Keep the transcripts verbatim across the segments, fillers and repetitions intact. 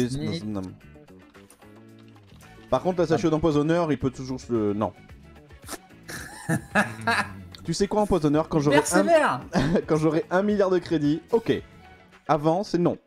Par contre, la sachet d'empoisonneur, il peut toujours se... Non. Tu sais quoi, empoisonneur, quand j'aurai un... quand j'aurai un milliard de crédits, ok. Avant, c'est non.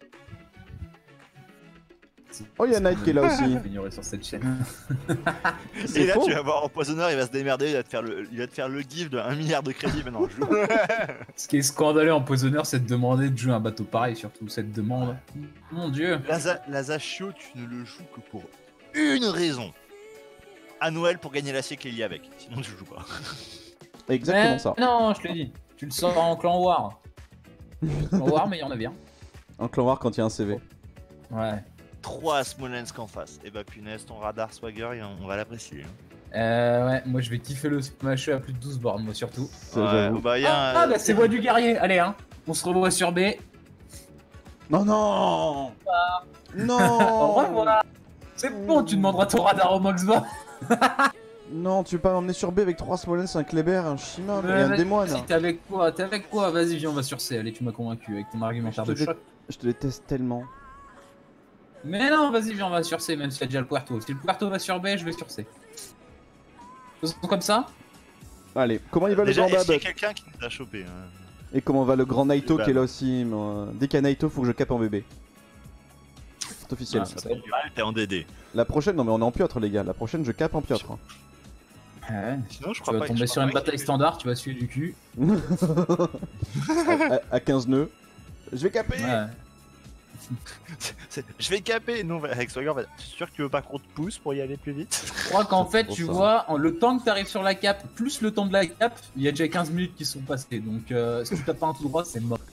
Oh, il y a Knight qui est là aussi. Sur cette chaîne. Et là, faux. tu vas voir empoisonneur, il va se démerder, il va te faire le, il va te faire le gif de un milliard de crédits maintenant. Je joue. Ce qui est scandaleux empoisonneur, c'est de demander de jouer un bateau pareil, surtout cette demande. Mon dieu. Laza- Lazachio, tu ne le joues que pour une raison. À Noël pour gagner l'acier qu'il y a avec. Sinon, tu joues pas. Exactement Mais ça. non, je te le dis. Tu le sors en clan war. Clan war, mais il y en a bien. Un clan war quand il y a un C V. Ouais. trois à Smolensk en face. Et bah punaise, ton radar swagger, on va l'apprécier. Hein. Euh, ouais, moi je vais kiffer le smash à plus de douze bornes, moi surtout. Ouais, bah, y a Ah, un... ah bah c'est voix du guerrier, allez hein. On se revoit sur B. Non, non. Non. Au revoir. C'est bon, tu demanderas ton radar au Moxba. Non, tu veux pas m'emmener sur B avec trois Smolensk, un Kléber, un Shima et Ouais, un démoine. Si t'es avec quoi, t'es avec quoi? Vas-y, viens, on va sur C. Allez, tu m'as convaincu avec ton argumentaire Je de te, dé- choc. je te déteste tellement. Mais non, vas-y, viens, on va sur C, même s'il y a déjà le Puerto. Si le Puerto va sur B, je vais sur C. Faisons comme ça. Allez, comment il va Déjà, le grand est-ce qu'il y a Bab? quelqu'un qui nous a chopé hein. Et comment va le grand Naito Bab. qui est là aussi mais, euh, Dès qu'il y a Naito, faut que je cape en bébé. C'est officiel. Ah, ça. ça va être- Mal, t'es en D D. La prochaine, non mais on est en piotr les gars. La prochaine, je cape en piotr. hein. Ouais. Sinon, je Tu crois vas pas tomber je sur crois une pas bataille qu'il- standard, tu vas suer du cul. à, à- à quinze nœuds. Je vais caper. Ouais. C'est- Je vais caper. Non, avec Swagger, bah, t'es sûr que tu veux pas qu'on te pousse pour y aller plus vite? Je crois qu'en fait, pour tu ça. vois, en- le temps que t'arrives sur la cape, plus le temps de la cape, il y a déjà quinze minutes qui sont passées. Donc, euh, si tu tapes pas un tout droit, c'est mort.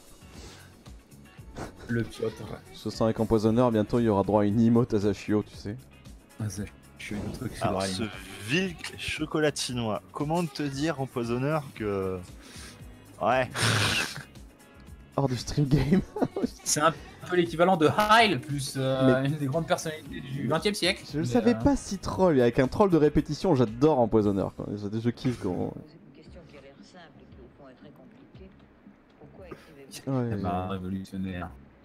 Le pilote, ouais. Je sens avec empoisonneur, bientôt il y aura droit à une emote à Zashio, tu sais. Vas-y, je suis un truc sur Alors, l'oreille. ce vil chocolatinois, comment te dire, empoisonneur, que. Ouais. Hors du stream game. C'est un peu l'équivalent de Heil, plus euh, Mais- une des grandes personnalités du vingtième siècle. Je le Mais, savais euh, pas si troll. Et avec un troll de répétition, j'adore empoisonneur. Quoi. Je, je kiffe quand. C'est une question qui a l'air simple et qui au fond est très compliquée. Pourquoi écrivez-vous Ouais, Eh ouais. ben, révolutionnaire.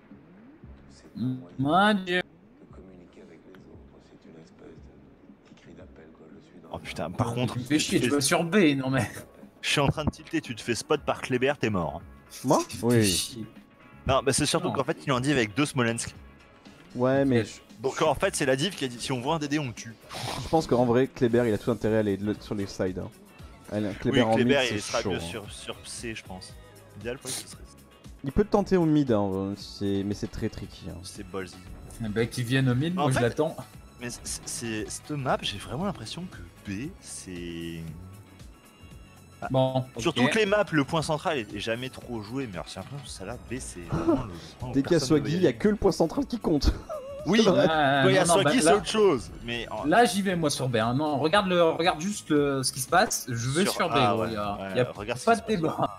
Mon dieu. De communiquer avec les autres, c'est une espèce de petit cri d'appel quoi. Je suis dans Oh putain, par contre, Tu me fais chier, tu tu fais- vas sur B, non mais. je suis en train de tilter, tu te fais spot par Kléber, t'es mort. Moi Tu me fais Oui. chier. Non, bah c'est surtout Non. qu'en fait, il en dit avec deux Smolensk. Ouais, mais je, Donc en fait, c'est la div qui a dit si on voit un D D, on le tue. je pense qu'en vrai, Kléber il a tout intérêt à aller le- sur les sides. Hein. Allez, un Kléber Oui, en Kléber, mid, il c'est sera chaud. mieux hein. sur, sur C, je pense. Idéal pour lui, ce serait. Il peut te tenter au mid, hein, c'est- mais c'est très tricky. Hein. C'est ballsy. Eh ben, qu'ils viennent au mid, En moi je fait- l'attends. Mais c'est- c'est cette map, j'ai vraiment l'impression que B, c'est. Bon, Surtout ok. que les maps, le point central est est jamais trop joué, mais alors c'est l'impression que celle-là, B, c'est vraiment le point où Dès qu'il y a personne ne veut Swaggy, y il y a aller. que le point central qui compte. Oui, C'est vrai. quand Ouais, il y a non, non, Swaggy, bah, c'est là- autre chose. Mais en- Là, j'y vais moi sur B. Hein. Non, regarde, le, regarde juste le- ce qui se passe. Je vais Sur sur, B. A, gros, ouais, il y a, ouais, il y a regarde ce pas qui de se passe. débat.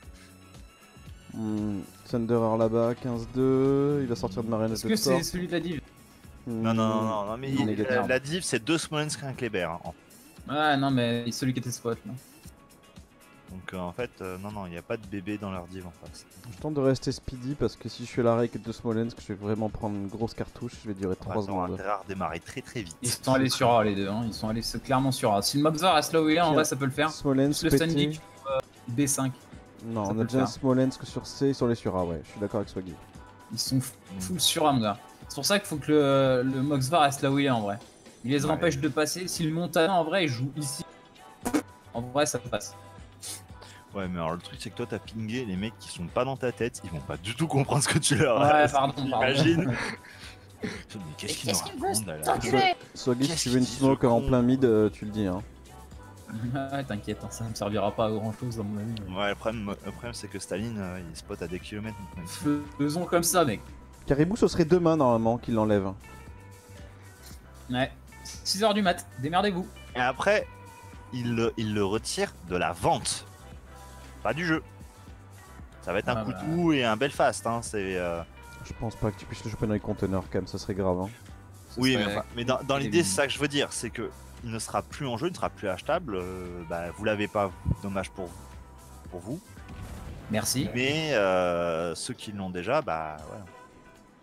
Hmm, Thunderer là-bas, quinze deux. Il va sortir de Marine Est-ce de que c'est Thor. celui de la div? Non, non, non, non, non, mais Non, il- négatif. la, la div, c'est deux Smolensk et un Kléber. hein. Ouais, non, mais celui qui était spot. Non. Donc euh, en fait, euh, non, non, il n'y a pas de bébé dans leur div en face. Je tente de rester speedy parce que si je suis à l'arrêt avec deux Smolensk, je vais vraiment prendre une grosse cartouche. Je vais durer trois On va secondes. intérêt à redémarrer très très vite. Ils sont allés sur A les deux. Hein. Ils sont allés c'est clairement sur A. Si le Mobzar reste là où il est, en Tiens. vrai, ça peut le faire. Smolensk Le Sandy, pété. tu peux, euh, B cinq. Non, ça on peut a le déjà un faire. Smolensk sur C, sur les sur A, ouais. Je suis d'accord avec Swaggy. Ils sont f- full sur A, mon gars. C'est pour ça qu'il faut que le, le Moxvar reste là où il est en vrai. Il les Ouais. empêche de passer. Si le Montana en vrai il joue ici, en vrai ça passe. Ouais, mais alors le truc, c'est que toi, t'as pingé les mecs qui sont pas dans ta tête, ils vont pas du tout comprendre ce que tu leur Ouais, as. pardon, pardon. J'imagine. Mais qu'est-ce qu'il nous Qu'est-ce qu'il veut, raconte, là, là t'enculé? Swaggy, si Qu'est-ce tu veux une qu'il dit, smoke ce en con plein mid, euh, tu le dis. Hein. Ouais, t'inquiète, hein, ça me servira pas à grand chose à mon avis. Ouais, le problème, le problème c'est que Staline, euh, il spot à des kilomètres. Faisons comme ça, mec. Caribou, ce serait demain normalement qu'il l'enlève. Ouais. six heures du mat, démerdez-vous. Et après, il le, il le retire de la vente, pas du jeu. Ça va être un Ah coup bah. de mou et un Belfast, hein. C'est. euh, Je pense pas que tu puisses le choper dans les conteneurs quand même, ça serait grave. Hein. Ce Oui, serait- mais, enfin, mais dans, dans l'idée, évident. c'est ça que je veux dire, c'est que il ne sera plus en jeu, il ne sera plus achetable. euh, bah, vous l'avez pas, dommage pour pour vous. Merci. Mais euh, ceux qui l'ont déjà, bah ouais.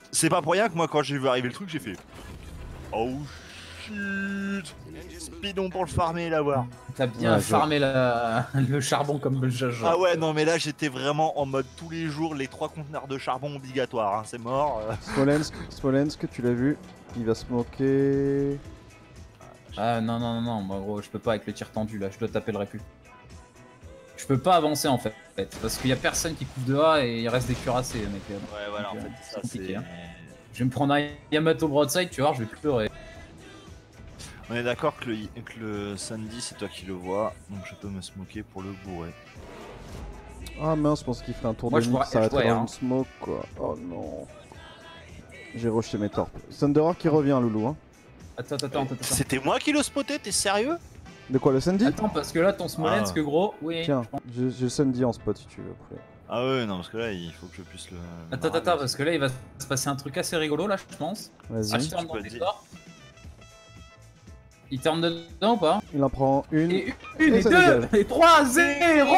C'est pas pour rien que moi, quand j'ai vu arriver le truc, j'ai fait. Oh shit! Speedon pour le farmer et l'avoir. T'as bien Ouais, farmé la... le charbon comme le jaja. Ah ouais, non, mais là j'étais vraiment en mode tous les jours, les trois conteneurs de charbon obligatoires, hein, c'est mort. euh. Smolensk, Smolensk, tu l'as vu, il va smoker. Ah non, non, non, non, moi gros, je peux pas avec le tir tendu là, je dois taper le répu. Je peux pas avancer en fait, parce qu'il y a personne qui couvre de A et il reste des cuirassés, mec. Ouais, voilà, Donc, en fait, euh, ça compliqué, c'est. hein. Je vais me prendre un Yamato Broadside, tu vois, je vais pleurer. On est d'accord que le, que le Sandy, c'est toi qui le vois, donc je peux me smoker pour le bourrer. Ah mince, je pense qu'il ferait un tour Moi, de je nuit, vois- ça va je vois être dans rien. une smoke quoi. Oh non. J'ai rushé mes torpes. Thunderer qui revient, Loulou. Hein. Attends, attends, attends, attends. C'était moi qui le spottais, t'es sérieux? De quoi, le Sandy? Attends, parce que là, ton Smolensk, Ah. gros, oui. Tiens, j'ai j'ai le Sandy en spot si tu veux. Après. Ah ouais, non, parce que là, il faut que je puisse le. Attends, attends, attends, parce que là, il va se passer un truc assez rigolo, là, je pense. Ah, Vas-y. il tourne dans peux des dire. torts. Il tourne dedans ou pas? Il en prend une. Et une, Et et ça deux, dégage. et trois, zéro.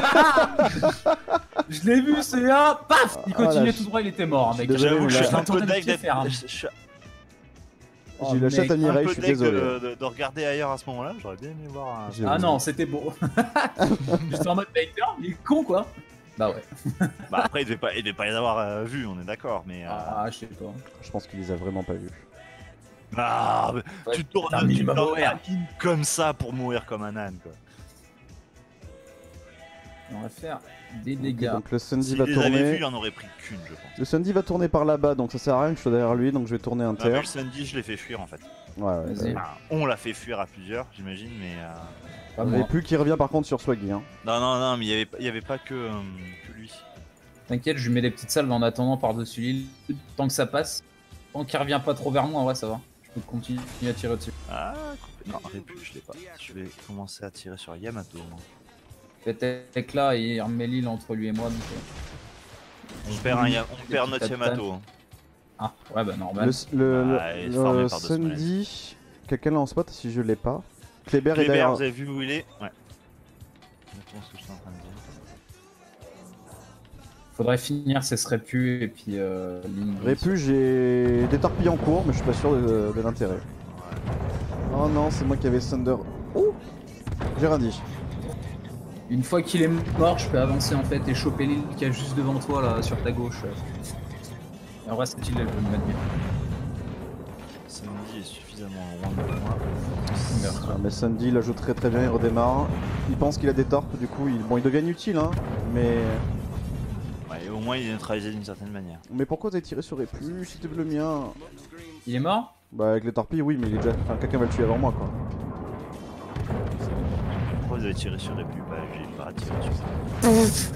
Je l'ai vu, c'est un, paf. Il Ah, continuait la tout droit, il était mort, je suis mec. désolé, J'avoue que je là. suis un Attendez, peu le deg pied d'être. faire, hein. je- je- Oh, J'ai eu la chatte mec. à un Mireille, peu je suis deg désolé. de, de- de regarder ailleurs à ce moment-là, j'aurais bien aimé voir un. J'ai- Ah non, c'était beau. J'étais en mode baiter, il est con quoi. Bah ouais. Bah après, il devait pas, il devait pas les avoir euh, vus, on est d'accord, mais. euh, Ah, je sais pas. Je pense qu'il les a vraiment pas vus. Ah, mais Ouais, tu tournes un tu minimum tournes horaire. un ligne comme ça pour mourir comme un âne, quoi. On va faire des Ok, dégâts. donc le Sandy S'il va les avait vus, tourner. il en aurait pris qu'une, je pense. Le Sandy va tourner par là-bas, donc ça sert à rien que je sois derrière lui, donc je vais tourner un Ah, mais terre. le Sandy, je l'ai fait fuir en fait. Ouais, ouais. Vas-y. bah, Enfin, on l'a fait fuir à plusieurs, j'imagine, mais. euh, Pas Et moi. plus qui revient par contre sur Swaggy. Hein. Non, non, non, mais il y avait, pas- il y avait pas que, euh, que lui. T'inquiète, je lui mets des petites salves en attendant par-dessus l'île. Tant que ça passe. Tant qu'il revient pas trop vers moi, ouais, ça va. Je peux continuer à tirer dessus. Ah, coupé. Non, Répu, je l'ai pas. Je vais commencer à tirer sur Yamato. moi. Peut-être là, et il remet l'île entre lui et moi. Donc, euh, On je perd, un, lui Ya- mets on des perd petites notre tatanes. Yamato. hein. Ah, ouais, bah Le, normal. le, le- Ah, il est le formé par deux Sandy, quelqu'un l'a en spot si je l'ai pas. Kléber est Kléber, derrière. vous avez vu où il est? Ouais. Exactement ce que je suis en train de dire. Faudrait finir, ce serait plus, et puis euh, l'île. Répu, j'ai des torpilles en cours, mais je suis pas sûr de, de l'intérêt. Oh non, c'est moi qui avais Thunder. Oh, j'ai rien dit. Une fois qu'il est mort, je peux avancer en fait et choper l'île qui est juste devant toi là sur ta gauche. En vrai, cette île elle peut me mettre bien. Sandy est suffisamment loin de moi. Ah, mais Sandy, il la joue très très bien, il redémarre. Il pense qu'il a des torpes, du coup, il, bon, il devient utile, hein. Mais, Ouais, et au moins il est neutralisé d'une certaine manière. mais pourquoi t'as tiré sur Répu? C'était le mien. Il est mort? Bah, avec les torpilles, oui, mais il est déjà. Enfin, quelqu'un va le tuer avant moi, quoi. Pourquoi vous avez tiré sur Répu? Bah, j'ai pas tiré sur ça.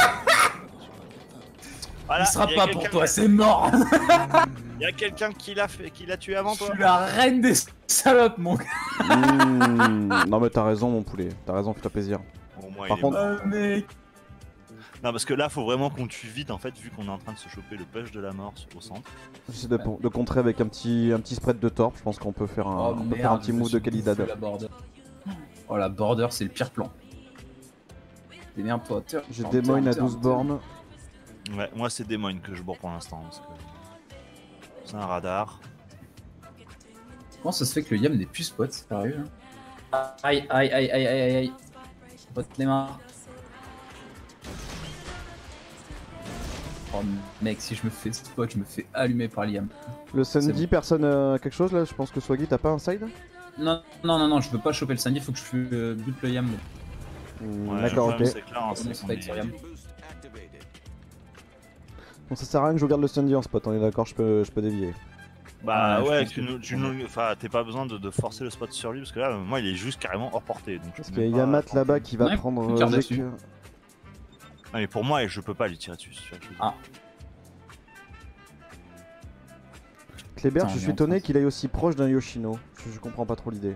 Voilà, Il sera y a pas quelqu'un- pour toi, c'est mort! Il y a quelqu'un qui l'a fait, qui l'a tué avant Je toi. suis la reine des salopes, mon gars! Mmh, non, mais t'as raison, mon poulet. T'as raison, fais-toi plaisir. Bon, moi, Par il est contre- mort. Oh mec! Non, parce que là, faut vraiment qu'on tue vite en fait, vu qu'on est en train de se choper le push de la mort au centre. J'essaie de, de contrer avec un petit, un petit spread de torp. Je pense qu'on peut faire un, Oh on peut merde, faire un petit je me move suis de Kalidad. bouffé la border. Oh la border, c'est le pire plan. Démerde-toi. tiens, J'ai tiens, des moines tiens, à tiens, douze tiens. bornes. Ouais, moi c'est Des Moines que je bourre pour l'instant. Parce que c'est un radar. Comment ça se fait que le Yam n'est plus spot, sérieux? Hein. Aïe, aïe, aïe, aïe, aïe, aïe, aïe. Botte les mains. Oh mec, si je me fais spot, je me fais allumer par Liam. Le Sandy, bon. personne a quelque chose là? Je pense que Swaggy, t'as pas un side? Non, non, non, non, je veux pas choper le Sandy, faut que je euh, bute le Yam. Mmh, Ouais, D'accord, le ok. problème, c'est clair, hein, On c'est se qu'on fight sur est- Yam. Bon, ça sert à rien que je regarde le Sandy en spot, on est d'accord, je peux, je peux dévier. Bah Ouais, je ouais, pense tu que- nous- tu nous- enfin, t'as pas besoin de, de forcer le spot sur lui parce que là, moi, il est juste carrément hors portée. Donc je Parce peux qu'il y a même pas Yamat tenter. là-bas qui va Ouais, prendre. une carte euh, dessus. dès que- Ah, mais pour moi, je peux pas lui tirer dessus. tu vois, je- Ah. Kléber, Putain, je on est suis en étonné France. qu'il aille aussi proche d'un Yoshino. Je, je comprends pas trop l'idée.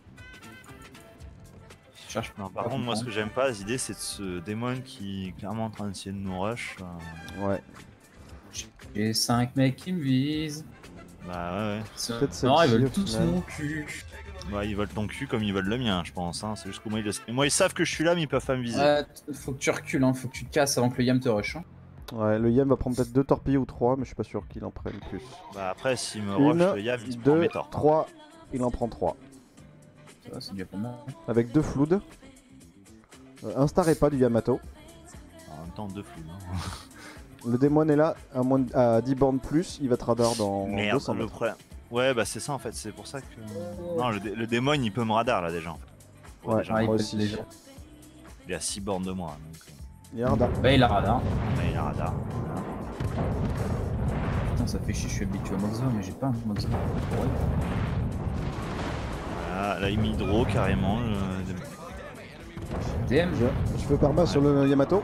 Je cherche Non, par pas contre, moi, ce comprendre. que j'aime pas, l'idée, c'est de ce démon qui est clairement en train d'essayer de nous rush. euh, Ouais. J'ai cinq mecs qui me visent. Bah ouais, Peut-être Non, ils celle-ci, veulent au tous final. mon cul. ouais. Bah, ils veulent ton cul comme ils veulent le mien, je pense. Hein. C'est juste que moi ils, le... moi, ils savent que je suis là, mais ils peuvent pas me viser. Ouais, t- faut que tu recules, hein. Faut que tu te casses avant que le Yam te rush. hein. Ouais, le Yam va prendre peut-être deux torpilles ou trois, mais je suis pas sûr qu'il en prenne plus. Bah après, s'il me rush Une, le Yam, il se prend deux, mes torts. trois, il en prend trois. Ça va, c'est déjà pas mal. Avec deux Flood. Euh, un star et pas du Yamato. En même temps, deux flous. Hein. Le démon est là, à, moins de- à dix bornes plus, il va te radar dans Merde, deux cents le mètres. problème. Ouais, bah c'est ça en fait, c'est pour ça que. Non, le, dé- le démon il peut me radar là déjà. En fait. Faut Ouais, déjà- Ah, il moi peut aussi. déjà. Il est à six bornes de moi. Donc... Il y a un radar. Bah, il a radar. Ouais, il a radar. Putain, ça fait chier, je suis habitué à Moxa, mais j'ai pas un Moxa. Ouais. Voilà, là il met hydro carrément. Le... D M, je Je, je fais perma sur le Yamato.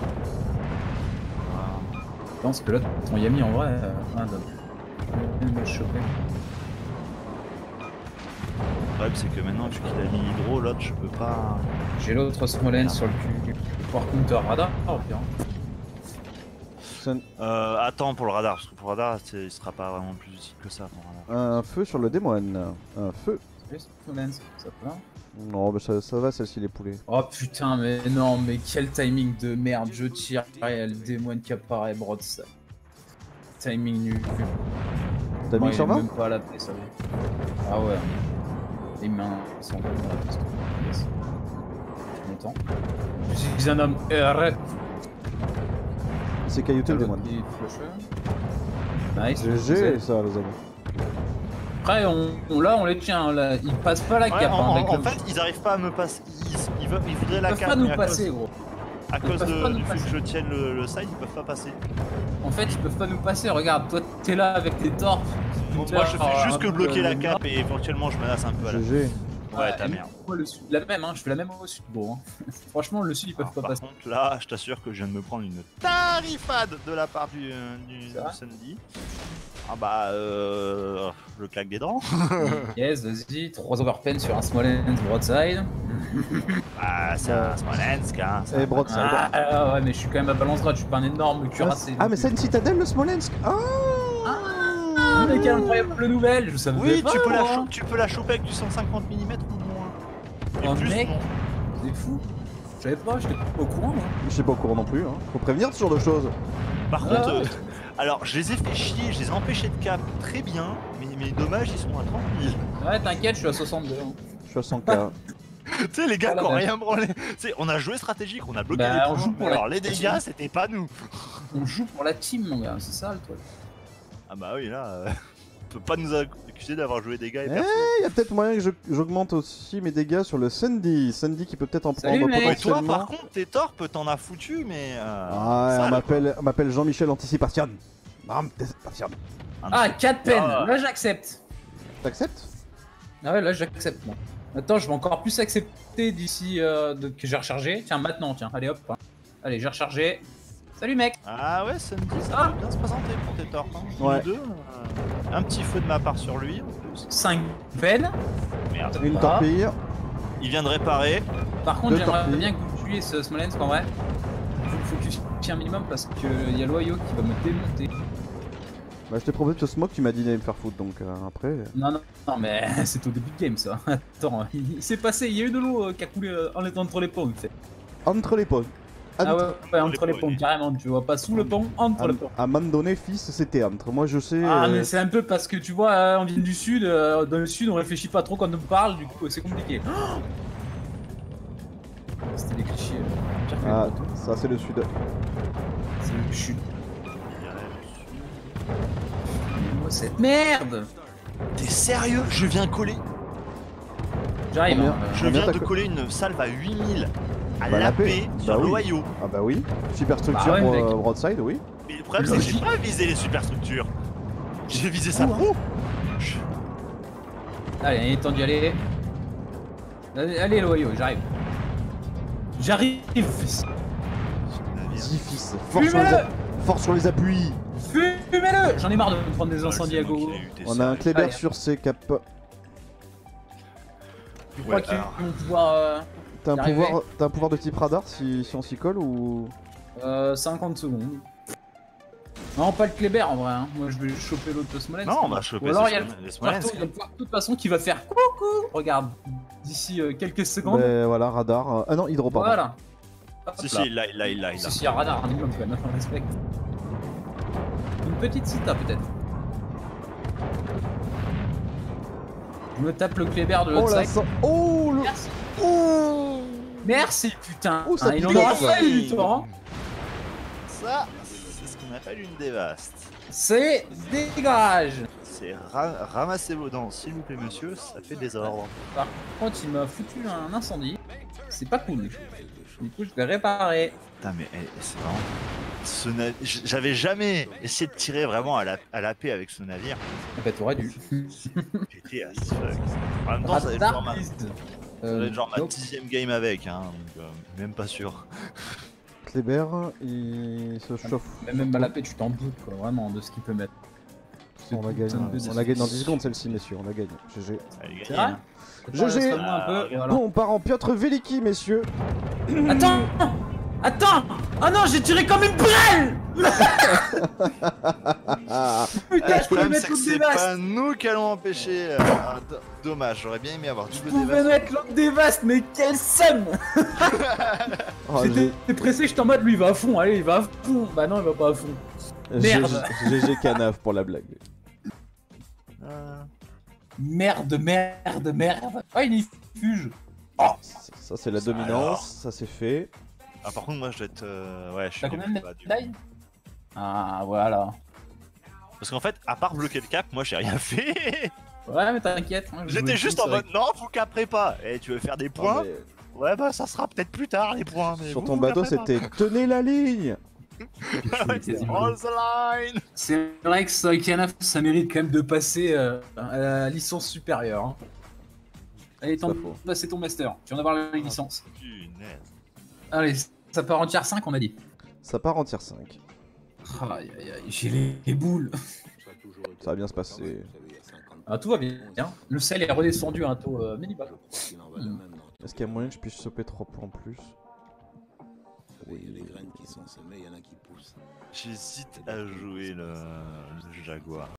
pense que là, ton Yami en vrai. Euh... Ah, donc. Il va me choper. Le problème c'est que maintenant vu qu'il a mis hydro, l'autre je peux pas. J'ai l'autre Smolensk sur le cul. Par contre, radar, au pire. C'est Euh, attends pour le radar, parce que pour le radar c'est- il sera pas vraiment plus utile que ça pour le radar. un feu sur le démon. Un feu. Salut, Smolensk, ça te va? Non, bah ça, ça va celle-ci les poulets. Oh putain, mais non, mais quel timing de merde, je tire, et il y a le démon qui apparaît, broadside. Timing nul. T'as Moi, mis il sur est vingt? même pas là, t'es sérieux. Ah ouais. Les mains sont pas dans la piste. Yes. Je suis content. Je suis un homme. Et arrête. C'est caillouté le démon. Nice. G G ça les amis. Après, on, on- là, on les tient. Là. Ils passent pas la Ouais, cape. en, hein, en- avec en le- fait, ils arrivent pas à me passer. Ils, ils, veulent, ils voudraient Ils la peuvent carte, pas nous mais à passer, cause, gros. à Ils cause peuvent de- pas nous du fait passer. que je tienne le, le side, ils peuvent pas passer. En fait, ils peuvent pas nous passer. Regarde, toi, t'es là avec tes torps. Moi, Faire, je euh, fais juste un que peu bloquer le- la le cape et éventuellement je menace un peu à la. G G. Ouais, ta et merde. moi, le sud, la même, hein, je fais la même au sud, gros. Hein. Franchement, le sud, ils peuvent Alors, pas par passer. contre, là, je t'assure que je viens de me prendre une tarifade de la part du, euh, du, C'est du vrai samedi. Ah bah, euh, je claque des dents. Yes, vas-y, trois overpen sur un Smolensk broadside. Ah, c'est un Smolensk, hein. c'est Et un- broadside. Ah, ah, ouais, mais je suis quand même à balance droite, je suis pas un énorme cuirassé. Ah mais c'est une citadelle le Smolensk. Ah Ah, mais quelle incroyable nouvelle, je savais Oui, pas. tu peux, la moi. cho- tu peux la choper avec du cent cinquante millimètres ou moins. Et Oh, plus, mec. non. C'est fou. Je savais pas, j'étais pas au courant, moi. Je suis pas au courant non plus. Hein. Faut prévenir ce genre de choses. Par Ah. contre, euh, alors je les ai fait chier, je les ai empêchés de cap très bien, mais mes dommages ils sont à trente mille. Ouais, t'inquiète, je suis à soixante-deux. hein. Je suis à cent K. Tu sais, les gars Voilà, qui ont bah. rien branlé. Tu sais, on a joué stratégique, on a bloqué Bah, les on points, joue mais pour la alors les dégâts team. c'était pas nous. On joue pour la team, mon gars, c'est ça le truc. Ah bah oui, là, euh, on peut pas nous accuser d'avoir joué des gars et Eh, personne. il y a peut-être moyen que je- j'augmente aussi mes dégâts sur le Sandy. Sandy qui peut peut-être en Salut, prendre mec. Mais toi, potentiellement. par contre, tes torpes, t'en as foutu, mais. Euh, Ah, sale, on m'appelle on m'appelle Jean-Michel Anticipation. Anticipation. quoi. Ah, quatre peines, Ah. là j'accepte. T'acceptes? Ah ouais, là j'accepte, moi. Attends, je vais encore plus accepter d'ici euh, de- que j'ai rechargé. Tiens, maintenant, tiens, allez hop. hein. Allez, j'ai rechargé. Salut mec. Ah ouais, samedi, ça Ah. peut bien se présenter pour tes torpes. Hein. Ouais. Nous deux, euh, un petit feu de ma part sur lui en plus. cinq peines. Merde. Une Ah. torpille. Il vient de réparer. Par contre, Deux j'aimerais torpilles. bien que vous tuiez ce Smolensk en vrai. Je vous focus un minimum parce qu'il y a Loyau qui va me démonter. Bah, je t'ai proposé de smoke, tu m'as dit d'aller me faire foutre donc euh, après. Non, non, non, mais c'est au début de game ça. Attends, il, il s'est passé, il y a eu de l'eau euh, qui a coulé euh, en étant entre les ponts. en fait. Entre les ponts. Ah ouais, ouais, entre les les ponts, ponts, oui. carrément, tu vois, pas sous le pont, entre le pont. À un moment donné, fils, c'était entre. Moi je sais. Ah, euh, mais c'est un peu parce que tu vois, euh, on vient du sud, euh, dans le sud on réfléchit pas trop quand on parle, du coup c'est compliqué. Oh C'était des clichés. euh, pire que les Ah, Bretons. ça c'est le sud. C'est le sud. Oh, cette merde. T'es sérieux? Je viens coller. J'arrive. Combien hein, euh, Je Combien viens t'as de co- coller une salve à huit mille à Bah, la la paix. paix sur Bah oui. Loyau. Ah bah oui. Super structure Bah ouais, pour mec. euh, broadside, oui. Mais le problème c'est que j'ai Logique. pas visé les superstructures. J'ai visé sa Ouh, proue. Je- Allez, il est temps d'y aller. Allez, allez Loyau, j'arrive. J'arrive, fils. Vas-y fils. Force sur, les Fumez-le. a- force sur les appuis. Fumez-le. J'en ai marre de me prendre des incendies à C'est moi gogo. qui l'ai eu, t'es On a un sérieux. Kléber Allez. sur ses cap. Je crois Ouais, qu'ils alors. vont pouvoir... euh, T'as un, D'arriver. pouvoir, t'as un pouvoir de type radar si, si on s'y colle ou. Euh, cinquante secondes. Non, pas le Kléber en vrai. Hein. Moi, je vais choper l'autre Smolensk. Non, on va choper Ou alors, ce il y a le Smol- les Marteau, Smolensk. il y a le Marteau, de toute façon qui va faire coucou. Regarde, d'ici euh, quelques secondes. Ben voilà, radar. euh, Ah non, hydro, pardon. Voilà. Hop Si, là. si, là, là, là, là. Si, si, un radar, un minimum quand même, on respecte. Une petite cita peut-être. Je me tape le Kléber de Oh l'autre là side. ça. Oh le. Merci. Oh. Merci putain. Oh, ça Ah, il en pique, aura ça. fallu du temps. Hein. Ça, c'est ce qu'on appelle une dévaste. C'est dégage. C'est ra ramasser vos dents, s'il vous plaît, monsieur, ça fait désordre. Par contre, il m'a foutu un incendie. C'est pas cool. Du coup, je vais réparer. Putain, mais eh, c'est vraiment. Ce nav- j- J'avais jamais essayé de tirer vraiment à la, à la paix avec ce navire. Ah bah, t'aurais dû. J'étais as fuck. En même temps, ça va être genre ma, ça Euh, va être genre ma donc, dixième game avec, hein, donc euh, même pas sûr. Kléber, il se chauffe. mais même à la paix, tu t'en doutes, quoi, vraiment, de ce qu'il peut mettre. On a gagné, on a gagné dans dix secondes celle-ci, messieurs, on a gagné. G G. Allez, C'est gagné. vrai G G. Attends, un peu, Ah, voilà. Bon, on part en Piotr Veliki, messieurs. Attends Attends Ah non, j'ai tiré comme une brêle. Ah, Putain, Ah, je le pouvais problème, mettre c'est que l'autre c'est dévaste. pas nous qui allons empêcher. euh, ah, do- dommage, j'aurais bien aimé avoir Je double pouvais dévaste. mettre l'autre dévaste, mais quel seum. oh, J'étais pressé, j'étais en mode, lui il va à fond, allez, il va à fond. Bah non, il va pas à fond. G- Merde. G G Canaf pour la blague. Ah. Merde, merde, merde. Ah, il y fuge. Ça, ça, c'est la Ça, dominance, alors. ça c'est fait. Ah, par contre, moi je dois être. euh, Ouais, je suis. T'as les combien de plus bas, du médailles? coup. Ah, voilà. Parce qu'en fait, à part bloquer le cap, moi j'ai rien fait. Ouais, mais t'inquiète. hein, je J'étais jouais juste tous en mode avec- non, vous caprez pas. Et tu veux faire des points? Ah, mais Ouais, bah ça sera peut-être plus tard les points. Mais sur vous, ton vous bateau, caprez pas. c'était tenez la ligne. Ouais, c'est on the line. C'est vrai que Soikanaf, ça mérite quand même de passer euh, à la licence supérieure. Hein. Allez, C'est temps pas de faux. passer ton master. Tu viens d'avoir la licence. Punaise. Allez, ça part en tier cinq, on a dit. Ça part en tier cinq. Aïe aïe aïe, j'ai les, les boules. Ça va bien se passer. Ah, tout va bien. Le sel est redescendu à un taux euh, minimal. Hmm. Est-ce qu'il y a moyen que je puisse choper trois points en plus? Les graines qui sont semées, il y en a qui poussent. J'hésite à jouer le, le Jaguar.